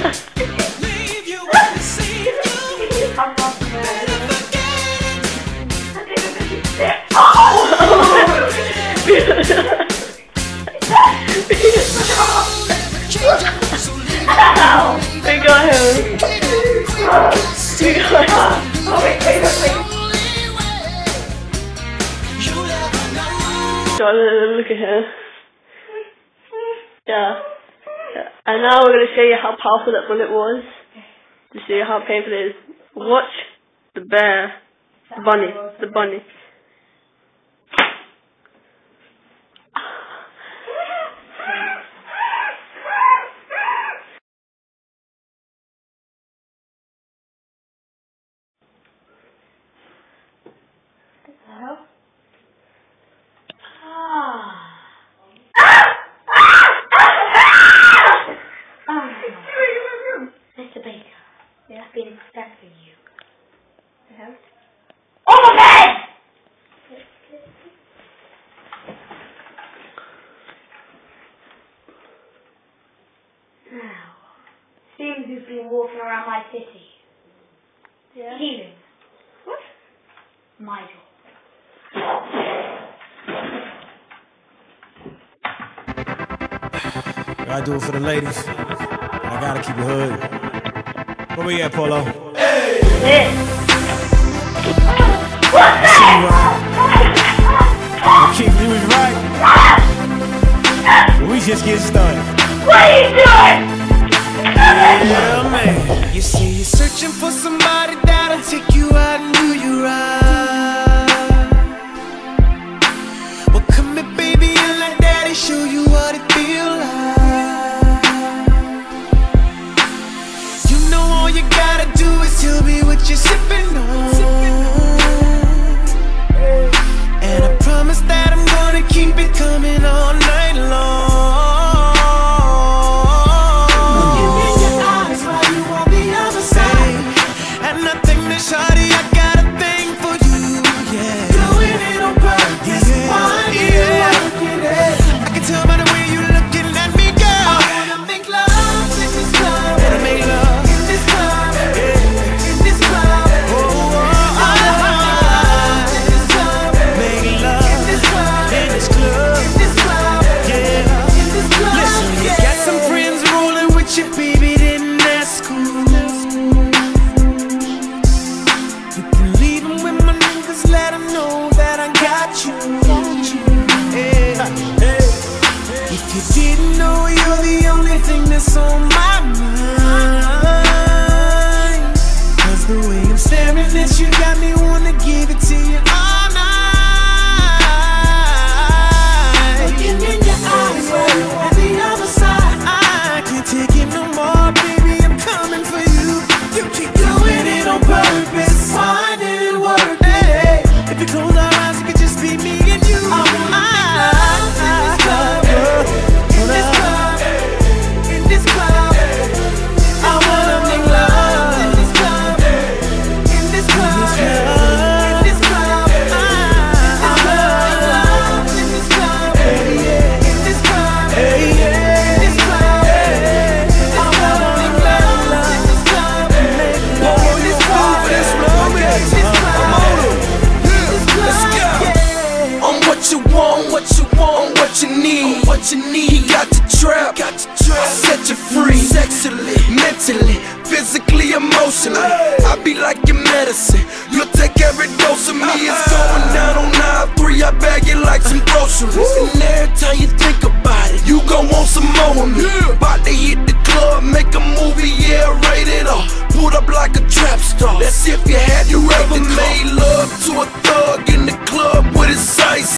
We got him. We got him. Look at her. Yeah. And now we're going to show you how powerful that bullet was. To show you how painful it is. Watch the bear. The bunny. The bunny. Mr. Baker, I've been expecting you. Oh my God! Now, seems you've been walking around my city. Yeah. Healing. What? My job. I do it for the ladies. I gotta keep it hood. Where we at, Polo? Hey! Hey. I see you right. Keith, you was right. We just get started. What are you doing? Yeah, man. You see, you're searching for somebody that'll take you out and do you right. Well, come here, baby, and let daddy show you what it feels like. All you gotta do is tell me what you're sipping on. And I promise that I'm gonna keep it coming all night long. Give me your eyes while you on the other side. And nothing to shawty, I got a thing for you, yeah. Doing it on purpose, why you working it? I can tell by the way you looking at me, girl. I wanna make love in this club. Wanna make love. What you need, he got the trap, I set you free, sexually, mentally, physically, emotionally. I be like your medicine, you'll take every dose of me. It's going down on 9-3, I bag it like some groceries. And every time you think about it, you gon' want some more of me. About to hit the club, make a movie, yeah, rated R. Pulled up like a trap star, that's if you had you ever made love to a thug.